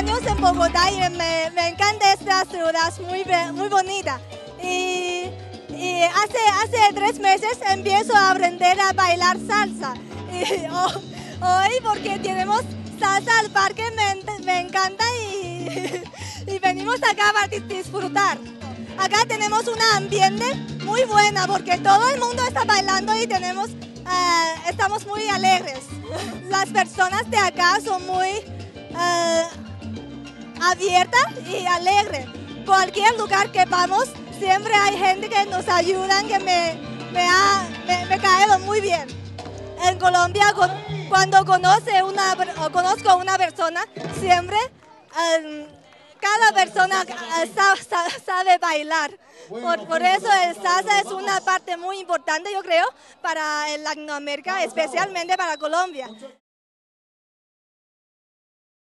años en Bogotá y me encanta esta ciudad, muy bonita. Y hace 3 meses empiezo a aprender a bailar salsa. Y hoy porque tenemos salsa al parque me encanta y venimos acá para disfrutar. Acá tenemos un ambiente muy bueno porque todo el mundo está bailando y estamos muy alegres. Las personas de acá son muy abiertas y alegres. Cualquier lugar que vamos, siempre hay gente que nos ayuda, que me ha caído muy bien. En Colombia, cuando conozco a una persona, siempre cada persona sabe bailar. Por eso el salsa es una parte muy importante, yo creo, para Latinoamérica, especialmente para Colombia.